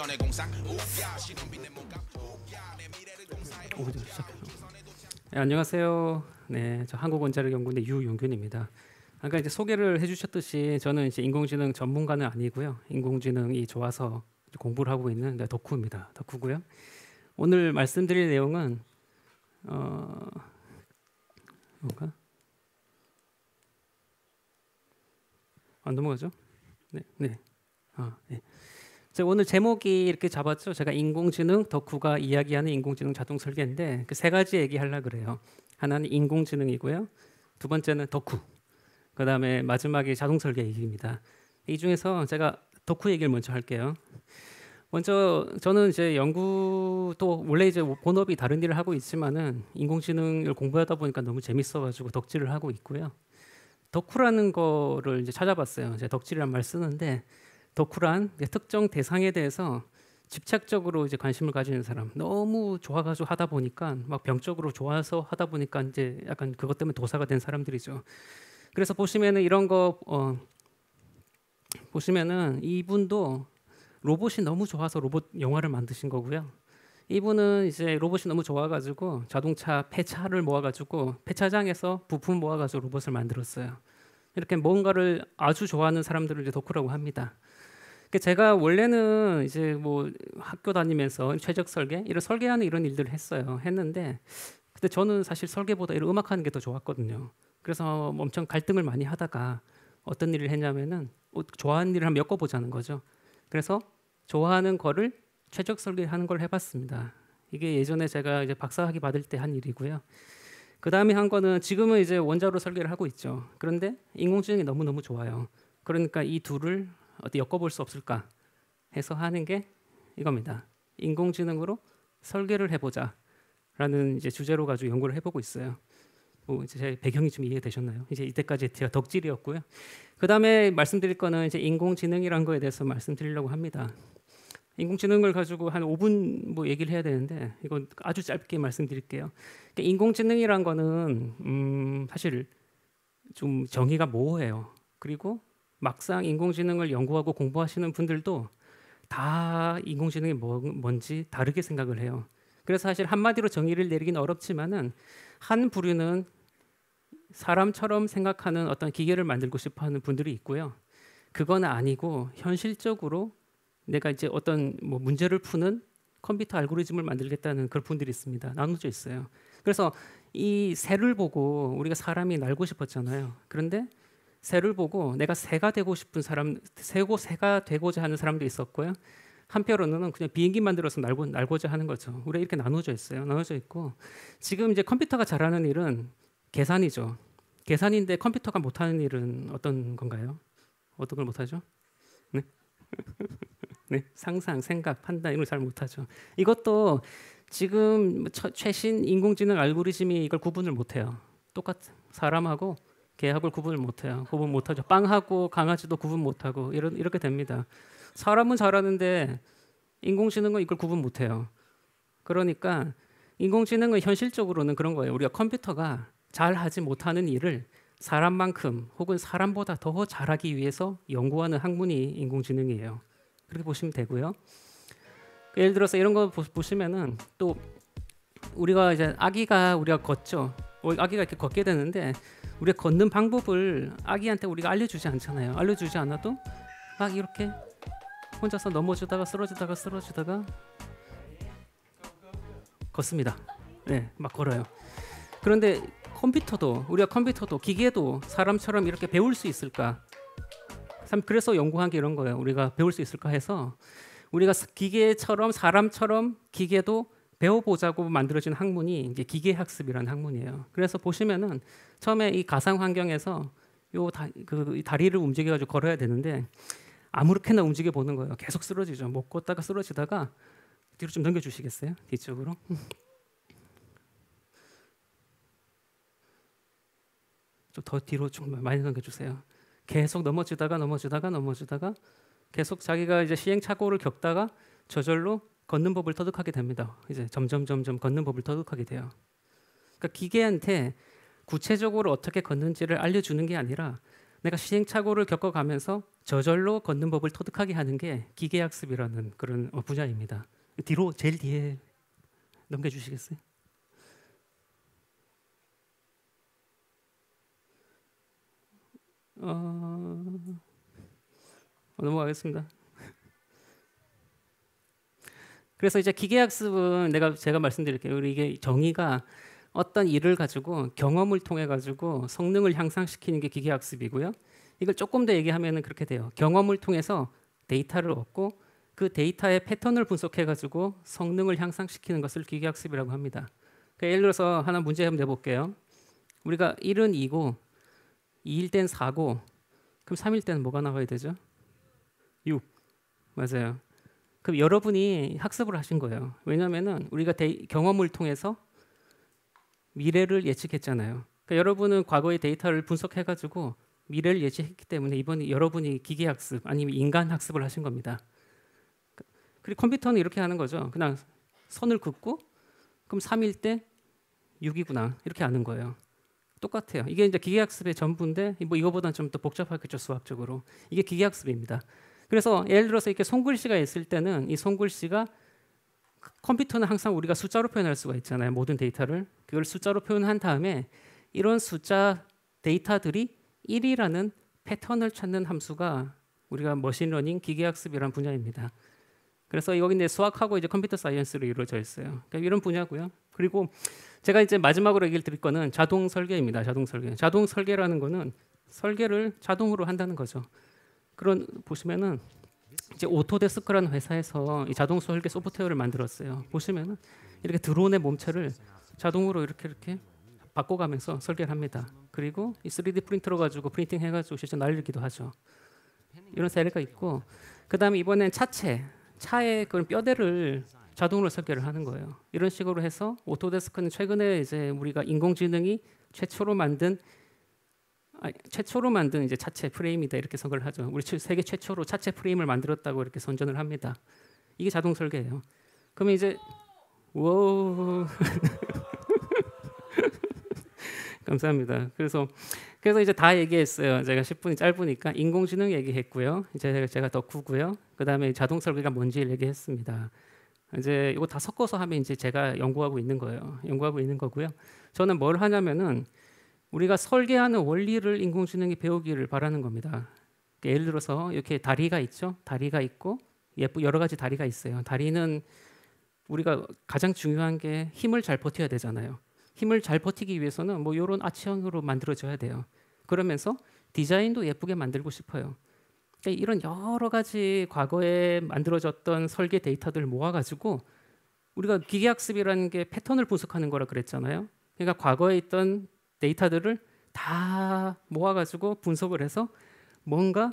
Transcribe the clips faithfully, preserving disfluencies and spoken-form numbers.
네, 안녕하세요. 네, 저 한국원자력연구원의 유용균입니다. 아까 이제 소개를 해주셨듯이 저는 이제 인공지능 전문가는 아니고요. 인공지능이 좋아서 공부를 하고 있는 네, 덕후입니다. 덕후고요. 오늘 말씀드릴 내용은 어, 뭔가 안 넘어가죠? 네, 네. 아, 네. 제가 오늘 제목이 이렇게 잡았죠. 제가 인공지능 덕후가 이야기하는 인공지능 자동 설계인데 그 세 가지 얘기하려 그래요. 하나는 인공지능이고요. 두 번째는 덕후. 그다음에 마지막에 자동 설계 얘기입니다. 이 중에서 제가 덕후 얘기를 먼저 할게요. 먼저 저는 이제 연구도 원래 이제 본업이 다른 일을 하고 있지만은 인공지능을 공부하다 보니까 너무 재밌어가지고 덕질을 하고 있고요. 덕후라는 거를 이제 찾아봤어요. 제가 덕질이란 말 쓰는데 덕후란 특정 대상에 대해서 집착적으로 이제 관심을 가지는 사람, 너무 좋아가지고 하다 보니까 막 병적으로 좋아서 하다 보니까 이제 약간 그것 때문에 도사가 된 사람들이죠. 그래서 보시면은 이런 거 어, 보시면은 이분도 로봇이 너무 좋아서 로봇 영화를 만드신 거고요. 이분은 이제 로봇이 너무 좋아가지고 자동차 폐차를 모아가지고 폐차장에서 부품 모아가지고 로봇을 만들었어요. 이렇게 뭔가를 아주 좋아하는 사람들을 이제 덕후라고 합니다. 제가 원래는 이제 뭐 학교 다니면서 최적 설계, 이런 설계하는 이런 일들을 했어요. 했는데, 근데 저는 사실 설계보다 이런 음악하는 게 더 좋았거든요. 그래서 엄청 갈등을 많이 하다가 어떤 일을 했냐면은 좋아하는 일을 한번 엮어보자는 거죠. 그래서 좋아하는 거를 최적 설계하는 걸 해봤습니다. 이게 예전에 제가 이제 박사학위 받을 때 한 일이고요. 그 다음에 한 거는 지금은 이제 원자로 설계를 하고 있죠. 그런데 인공지능이 너무 너무 좋아요. 그러니까 이 둘을 어떻게 엮어볼 수 없을까 해서 하는 게 이겁니다. 인공지능으로 설계를 해보자라는 이제 주제로 가지고 연구를 해보고 있어요. 뭐 이제 제 배경이 좀 이해되셨나요? 이제 이때까지 제가 덕질이었고요. 그 다음에 말씀드릴 거는 이제 인공지능이란 거에 대해서 말씀드리려고 합니다. 인공지능을 가지고 한 오 분 뭐 얘기를 해야 되는데 이건 아주 짧게 말씀드릴게요. 그러니까 인공지능이란 거는 음 사실 좀 정의가 모호해요. 그리고 막상 인공지능을 연구하고 공부하시는 분들도 다 인공지능이 뭐, 뭔지 다르게 생각을 해요. 그래서 사실 한마디로 정의를 내리기는 어렵지만은 한 부류는 사람처럼 생각하는 어떤 기계를 만들고 싶어하는 분들이 있고요. 그건 아니고 현실적으로 내가 이제 어떤 뭐 문제를 푸는 컴퓨터 알고리즘을 만들겠다는 그런 분들이 있습니다. 나눠져 있어요. 그래서 이 새를 보고 우리가 사람이 날고 싶었잖아요. 그런데 새를 보고 내가 새가 되고 싶은 사람, 새고 새가 되고자 하는 사람도 있었고요. 한편으로는 그냥 비행기 만들어서 날고, 날고자 하는 거죠. 우리가 이렇게 나눠져 있어요. 나눠져 있고 지금 이제 컴퓨터가 잘하는 일은 계산이죠. 계산인데 컴퓨터가 못하는 일은 어떤 건가요? 어떤 걸 못하죠? 네? 네? 상상, 생각, 판단 이런 걸 잘 못하죠. 이것도 지금 최신 인공지능 알고리즘이 이걸 구분을 못해요. 똑같 사람하고 개하고 구분을 못해요. 구분 못하죠. 빵하고 강아지도 구분 못하고 이런 이렇게 됩니다. 사람은 잘하는데 인공지능은 이걸 구분 못해요. 그러니까 인공지능은 현실적으로는 그런 거예요. 우리가 컴퓨터가 잘하지 못하는 일을 사람만큼 혹은 사람보다 더 잘하기 위해서 연구하는 학문이 인공지능이에요. 그렇게 보시면 되고요. 예를 들어서 이런 거 보시면은 또 우리가 이제 아기가 우리가 걷죠. 아기가 이렇게 걷게 되는데 우리가 걷는 방법을 아기한테 우리가 알려주지 않잖아요. 알려주지 않아도 막 이렇게 혼자서 넘어지다가 쓰러지다가 쓰러지다가 걷습니다. 네, 막 걸어요. 그런데 컴퓨터도 우리가 컴퓨터도 기계도 사람처럼 이렇게 배울 수 있을까? 그래서 연구한 게 이런 거예요. 우리가 배울 수 있을까 해서 우리가 기계처럼 사람처럼 기계도 배워보자고 만들어진 학문이 이제 기계학습이라는 학문이에요. 그래서 보시면은 처음에 이 가상 환경에서 요 다, 그 다리를 움직여가지고 걸어야 되는데 아무렇게나 움직여 보는 거예요. 계속 쓰러지죠. 못 걷다가 쓰러지다가 뒤로 좀 넘겨주시겠어요? 뒤쪽으로. 좀 더 뒤로 좀 많이 넘겨주세요. 계속 넘어지다가 넘어지다가 넘어지다가 계속 자기가 이제 시행착오를 겪다가 저절로 걷는 법을 터득하게 됩니다. 이제 점점 점점 걷는 법을 터득하게 돼요. 그러니까 기계한테 구체적으로 어떻게 걷는지를 알려주는 게 아니라 내가 시행착오를 겪어가면서 저절로 걷는 법을 터득하게 하는 게 기계학습이라는 그런 어, 분야입니다. 뒤로 제일 뒤에 넘겨주시겠어요? 어... 넘어가겠습니다. 그래서 이제 기계학습은 내가 제가 말씀드릴게요. 우리 이게 정의가 어떤 일을 가지고 경험을 통해 가지고 성능을 향상시키는 게 기계학습이고요. 이걸 조금 더 얘기하면 그렇게 돼요. 경험을 통해서 데이터를 얻고 그 데이터의 패턴을 분석해 가지고 성능을 향상시키는 것을 기계학습이라고 합니다. 그러니까 예를 들어서 하나 문제 한번 내볼게요. 우리가 일은 이고 이일 땐 사고 그럼 삼일 때는 뭐가 나와야 되죠? 육. 맞아요. 그럼 여러분이 학습을 하신 거예요. 왜냐하면 우리가 데이, 경험을 통해서 미래를 예측했잖아요. 그러니까 여러분은 과거의 데이터를 분석해가지고 미래를 예측했기 때문에 이번에 여러분이 기계학습 아니면 인간학습을 하신 겁니다. 그리고 컴퓨터는 이렇게 하는 거죠. 그냥 선을 긋고 그럼 삼일 때 육이구나 이렇게 아는 거예요. 똑같아요. 이게 이제 기계학습의 전부인데 뭐 이거보다는 좀 더 복잡하겠죠 수학적으로. 이게 기계학습입니다. 그래서 예를 들어서 이렇게 손글씨가 있을 때는 이 손글씨가 컴퓨터는 항상 우리가 숫자로 표현할 수가 있잖아요. 모든 데이터를 그걸 숫자로 표현한 다음에 이런 숫자 데이터들이 일이라는 패턴을 찾는 함수가 우리가 머신러닝 기계학습이라는 분야입니다. 그래서 여기 이제 수학하고 이제 컴퓨터 사이언스로 이루어져 있어요. 그러니까 이런 분야고요. 그리고 제가 이제 마지막으로 얘기를 드릴 거는 자동 설계입니다. 자동 설계. 자동 설계라는 거는 설계를 자동으로 한다는 거죠. 그런 보시면은 이제 오토데스크라는 회사에서 이 자동 설계 소프트웨어를 만들었어요. 보시면은 이렇게 드론의 몸체를 자동으로 이렇게 이렇게 바꿔가면서 설계를 합니다. 그리고 이 쓰리디 프린터로 가지고 프린팅 해가지고 실제 날리기도 하죠. 이런 사례가 있고, 그 다음에 이번엔 차체, 차의 그런 뼈대를 자동으로 설계를 하는 거예요. 이런 식으로 해서 오토데스크는 최근에 이제 우리가 인공지능이 최초로 만든 아, 최초로 만든 이제 차체 프레임이다 이렇게 설계를 하죠. 우리 세계 최초로 차체 프레임을 만들었다고 이렇게 선전을 합니다. 이게 자동 설계예요. 그러면 이제 오 감사합니다. 그래서 그래서 이제 다 얘기했어요. 제가 십 분이 짧으니까 인공지능 얘기했고요. 이제 제가 덕후고요. 그다음에 자동 설계가 뭔지 얘기했습니다. 이제 이거 다 섞어서 하면 이제 제가 연구하고 있는 거예요. 연구하고 있는 거고요. 저는 뭘 하냐면은 우리가 설계하는 원리를 인공지능이 배우기를 바라는 겁니다. 예를 들어서 이렇게 다리가 있죠. 다리가 있고 예쁘 여러 가지 다리가 있어요. 다리는 우리가 가장 중요한 게 힘을 잘 버텨야 되잖아요. 힘을 잘 버티기 위해서는 뭐 이런 아치형으로 만들어져야 돼요. 그러면서 디자인도 예쁘게 만들고 싶어요. 그러니까 이런 여러 가지 과거에 만들어졌던 설계 데이터들을 모아가지고 우리가 기계학습이라는 게 패턴을 분석하는 거라 그랬잖아요. 그러니까 과거에 있던 데이터들을 다 모아가지고 분석을 해서 뭔가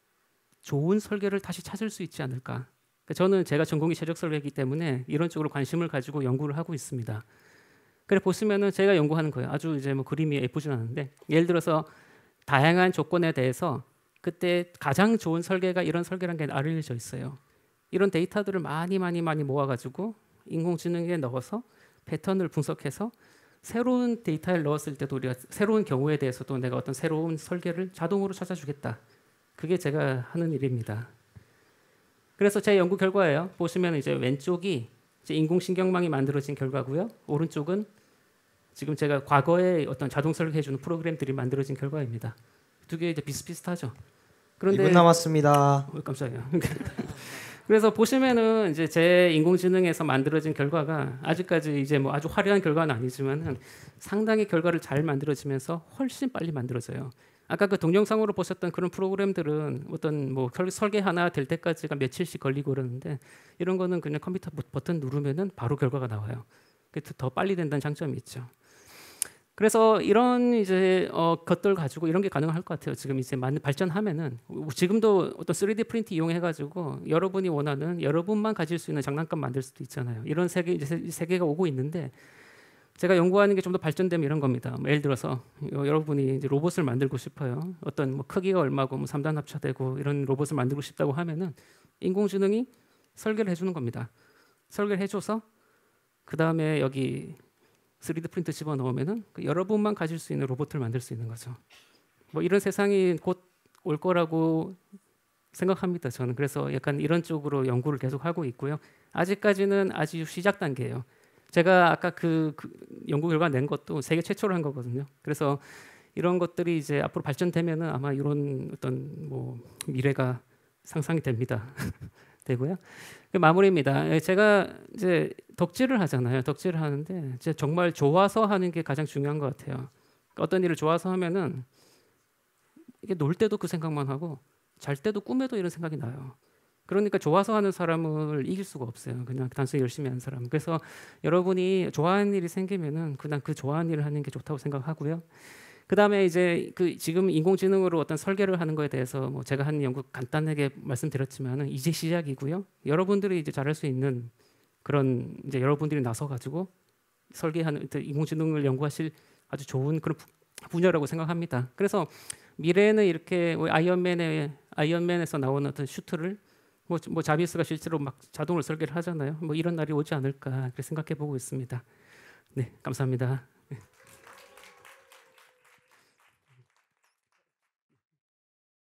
좋은 설계를 다시 찾을 수 있지 않을까. 그러니까 저는 제가 전공이 최적 설계이기 때문에 이런 쪽으로 관심을 가지고 연구를 하고 있습니다. 그래 보시면은 제가 연구하는 거예요. 아주 이제 뭐 그림이 예쁘진 않은데 예를 들어서 다양한 조건에 대해서 그때 가장 좋은 설계가 이런 설계라는 게 알려져 있어요. 이런 데이터들을 많이 많이 많이 모아가지고 인공지능에 넣어서 패턴을 분석해서 새로운 데이터를 넣었을 때도 우리가 새로운 경우에 대해서도 내가 어떤 새로운 설계를 자동으로 찾아주겠다. 그게 제가 하는 일입니다. 그래서 제 연구 결과예요. 보시면 이제 왼쪽이 이제 인공신경망이 만들어진 결과고요. 오른쪽은 지금 제가 과거에 어떤 자동 설계해주는 프로그램들이 만들어진 결과입니다. 두 개 이제 비슷비슷하죠. 그런데 이 분 남았습니다. 어, 깜짝이야. 그래서 보시면은 이제 제 인공지능에서 만들어진 결과가 아직까지 이제 뭐 아주 화려한 결과는 아니지만은 상당히 결과를 잘 만들어지면서 훨씬 빨리 만들어져요. 아까 그 동영상으로 보셨던 그런 프로그램들은 어떤 뭐 설계 하나 될 때까지가 며칠씩 걸리고 그러는데 이런 거는 그냥 컴퓨터 버튼 누르면은 바로 결과가 나와요. 그래서 더 빨리 된다는 장점이 있죠. 그래서 이런 이제 어, 것들 가지고 이런 게 가능할 것 같아요. 지금 이제 많이 발전하면은 지금도 어떤 쓰리디 프린트 이용해가지고 여러분이 원하는 여러분만 가질 수 있는 장난감 만들 수도 있잖아요. 이런 세계 이제 세계가 오고 있는데 제가 연구하는 게 좀 더 발전되면 이런 겁니다. 뭐 예를 들어서 여러분이 이제 로봇을 만들고 싶어요. 어떤 뭐 크기가 얼마고 뭐 삼 단 합차되고 이런 로봇을 만들고 싶다고 하면은 인공지능이 설계를 해주는 겁니다. 설계를 해줘서 그 다음에 여기 쓰리디 프린터 집어 넣으면은 그 여러분만 가질 수 있는 로봇을 만들 수 있는 거죠. 뭐 이런 세상이 곧 올 거라고 생각합니다. 저는 그래서 약간 이런 쪽으로 연구를 계속 하고 있고요. 아직까지는 아주 시작 단계예요. 제가 아까 그, 그 연구 결과 낸 것도 세계 최초로 한 거거든요. 그래서 이런 것들이 이제 앞으로 발전되면은 아마 이런 어떤 뭐 미래가 상상이 됩니다. 되고요. 그 마무리입니다. 제가 이제 덕질을 하잖아요. 덕질을 하는데 이제 정말 좋아서 하는 게 가장 중요한 것 같아요. 어떤 일을 좋아서 하면은 이게 놀 때도 그 생각만 하고 잘 때도 꿈에도 이런 생각이 나요. 그러니까 좋아서 하는 사람을 이길 수가 없어요. 그냥 단순히 열심히 하는 사람. 그래서 여러분이 좋아하는 일이 생기면은 그냥 그 좋아하는 일을 하는 게 좋다고 생각하고요. 그 다음에 이제 그 지금 인공지능으로 어떤 설계를 하는 거에 대해서 뭐 제가 한 연구 간단하게 말씀드렸지만은 이제 시작이고요. 여러분들이 이제 잘할 수 있는 그런 이제 여러분들이 나서 가지고 설계하는 인공지능을 연구하실 아주 좋은 그런 분야라고 생각합니다. 그래서 미래에는 이렇게 아이언맨의 아이언맨에서 나오는 어떤 슈트를 뭐, 뭐 자비스가 실제로 막 자동으로 설계를 하잖아요. 뭐 이런 날이 오지 않을까 그렇게 생각해 보고 있습니다. 네, 감사합니다.